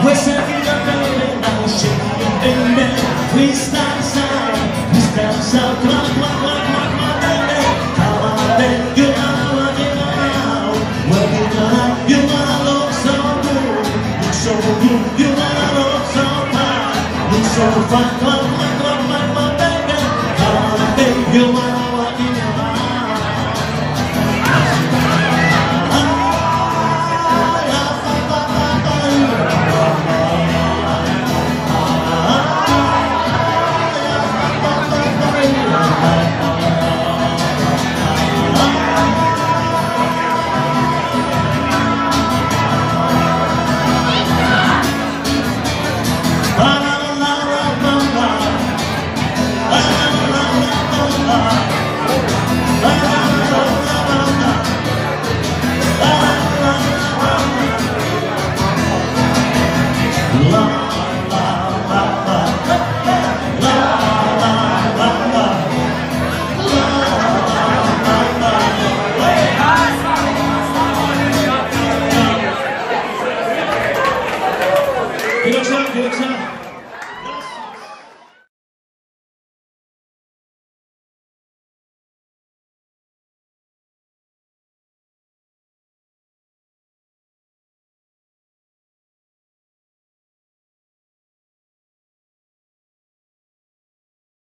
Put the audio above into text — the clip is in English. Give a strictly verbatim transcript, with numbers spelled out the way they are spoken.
shake it up, baby, now we shake it up, baby. Freestyle sound, freestyle sound, come on, come on, come on, come on, baby. Come on, baby, you know what you know. Work it out, you wanna look so good, look so good, you wanna look so fine, look so fine, come on, come on, come on, come on, baby. Come on, baby, you wanna what you know. Good job, good job.